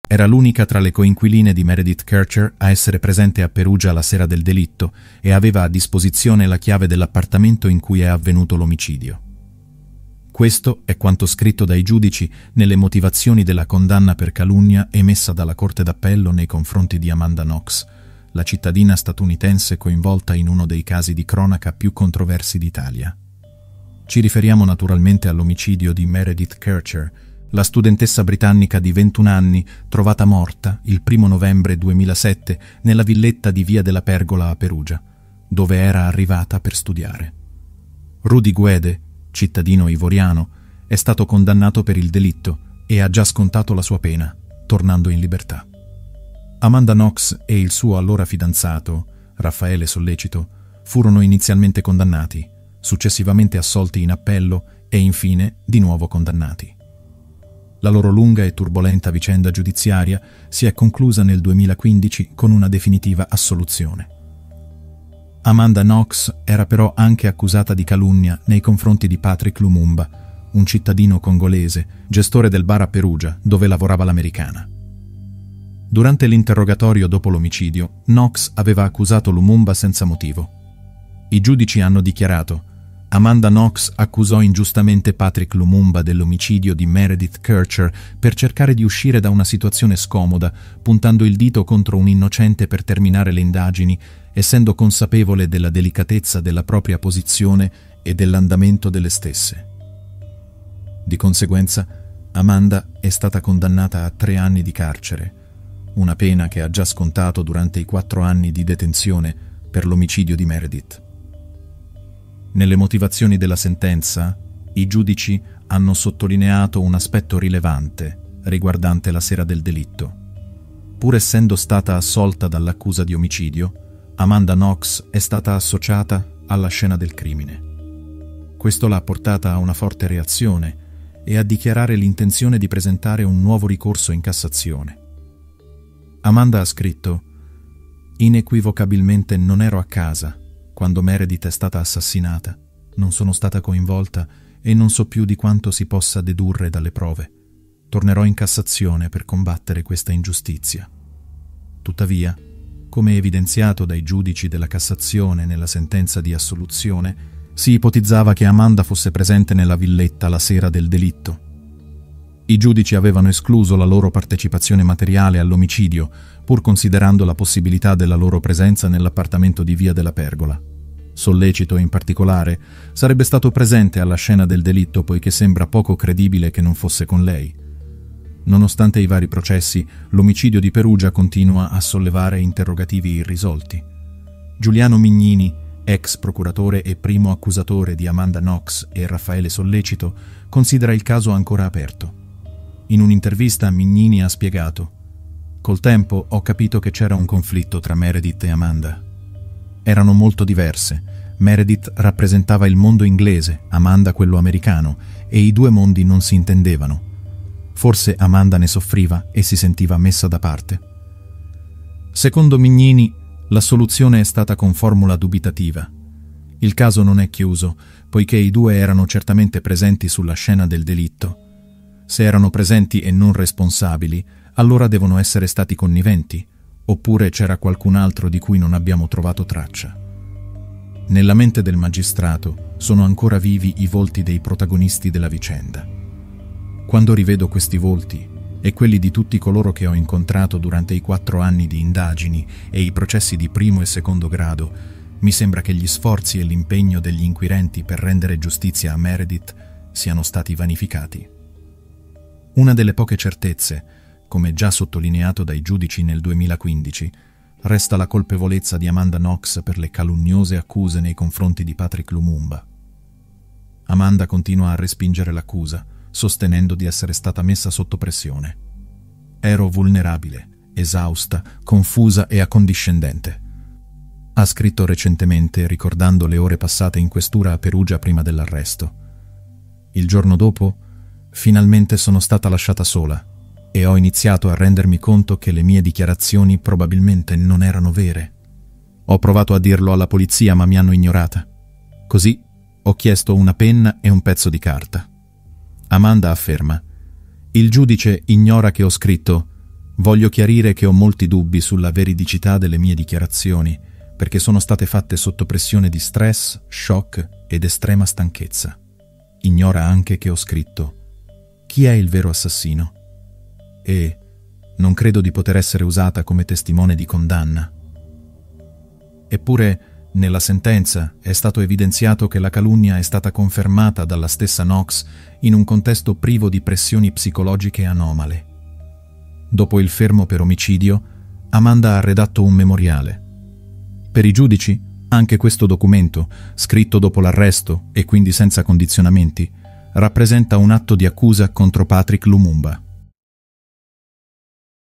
Era l'unica tra le coinquiline di Meredith Kercher a essere presente a Perugia la sera del delitto e aveva a disposizione la chiave dell'appartamento in cui è avvenuto l'omicidio. Questo è quanto scritto dai giudici nelle motivazioni della condanna per calunnia emessa dalla Corte d'Appello nei confronti di Amanda Knox, la cittadina statunitense coinvolta in uno dei casi di cronaca più controversi d'Italia. Ci riferiamo naturalmente all'omicidio di Meredith Kercher, la studentessa britannica di 21 anni trovata morta il 1 novembre 2007 nella villetta di Via della Pergola a Perugia, dove era arrivata per studiare. Rudy Guede, cittadino ivoriano, è stato condannato per il delitto e ha già scontato la sua pena, tornando in libertà. Amanda Knox e il suo allora fidanzato, Raffaele Sollecito, furono inizialmente condannati, successivamente assolti in appello e infine di nuovo condannati. La loro lunga e turbolenta vicenda giudiziaria si è conclusa nel 2015 con una definitiva assoluzione. Amanda Knox era però anche accusata di calunnia nei confronti di Patrick Lumumba, un cittadino congolese, gestore del bar a Perugia, dove lavorava l'americana. Durante l'interrogatorio dopo l'omicidio, Knox aveva accusato Lumumba senza motivo. I giudici hanno dichiarato: Amanda Knox accusò ingiustamente Patrick Lumumba dell'omicidio di Meredith Kercher per cercare di uscire da una situazione scomoda, puntando il dito contro un innocente per terminare le indagini, essendo consapevole della delicatezza della propria posizione e dell'andamento delle stesse. Di conseguenza, Amanda è stata condannata a 3 anni di carcere, una pena che ha già scontato durante i 4 anni di detenzione per l'omicidio di Meredith. Nelle motivazioni della sentenza, i giudici hanno sottolineato un aspetto rilevante riguardante la sera del delitto. Pur essendo stata assolta dall'accusa di omicidio, Amanda Knox è stata associata alla scena del crimine. Questo l'ha portata a una forte reazione e a dichiarare l'intenzione di presentare un nuovo ricorso in Cassazione. Amanda ha scritto: "Inequivocabilmente non ero a casa quando Meredith è stata assassinata, non sono stata coinvolta e non so più di quanto si possa dedurre dalle prove. Tornerò in Cassazione per combattere questa ingiustizia." Tuttavia, come evidenziato dai giudici della Cassazione nella sentenza di assoluzione, si ipotizzava che Amanda fosse presente nella villetta la sera del delitto. I giudici avevano escluso la loro partecipazione materiale all'omicidio, pur considerando la possibilità della loro presenza nell'appartamento di Via della Pergola. Sollecito, in particolare, sarebbe stato presente alla scena del delitto poiché sembra poco credibile che non fosse con lei. Nonostante i vari processi, l'omicidio di Perugia continua a sollevare interrogativi irrisolti. Giuliano Mignini, ex procuratore e primo accusatore di Amanda Knox e Raffaele Sollecito, considera il caso ancora aperto. In un'intervista Mignini ha spiegato: "Col tempo ho capito che c'era un conflitto tra Meredith e Amanda. Erano molto diverse. Meredith rappresentava il mondo inglese, Amanda quello americano, e i due mondi non si intendevano. Forse Amanda ne soffriva e si sentiva messa da parte." Secondo Mignini, la soluzione è stata con formula dubitativa. Il caso non è chiuso, poiché i due erano certamente presenti sulla scena del delitto. Se erano presenti e non responsabili, allora devono essere stati conniventi, oppure c'era qualcun altro di cui non abbiamo trovato traccia. Nella mente del magistrato sono ancora vivi i volti dei protagonisti della vicenda. Quando rivedo questi volti e quelli di tutti coloro che ho incontrato durante i 4 anni di indagini e i processi di primo e secondo grado, mi sembra che gli sforzi e l'impegno degli inquirenti per rendere giustizia a Meredith siano stati vanificati. Una delle poche certezze, come già sottolineato dai giudici nel 2015, resta la colpevolezza di Amanda Knox per le calunniose accuse nei confronti di Patrick Lumumba. Amanda continua a respingere l'accusa, sostenendo di essere stata messa sotto pressione. "Ero vulnerabile, esausta, confusa e accondiscendente", ha scritto recentemente, ricordando le ore passate in questura a Perugia prima dell'arresto. "Il giorno dopo, finalmente sono stata lasciata sola e ho iniziato a rendermi conto che le mie dichiarazioni probabilmente non erano vere. Ho provato a dirlo alla polizia, ma mi hanno ignorata. Così ho chiesto una penna e un pezzo di carta." Amanda afferma: "Il giudice ignora che ho scritto: Voglio chiarire che ho molti dubbi sulla veridicità delle mie dichiarazioni, perché sono state fatte sotto pressione di stress, shock ed estrema stanchezza. Ignora anche che ho scritto: chi è il vero assassino? E non credo di poter essere usata come testimone di condanna. Eppure, nella sentenza è stato evidenziato che la calunnia è stata confermata dalla stessa Knox in un contesto privo di pressioni psicologiche anomale. Dopo il fermo per omicidio, Amanda ha redatto un memoriale. Per i giudici, anche questo documento, scritto dopo l'arresto e quindi senza condizionamenti, rappresenta un atto di accusa contro Patrick Lumumba.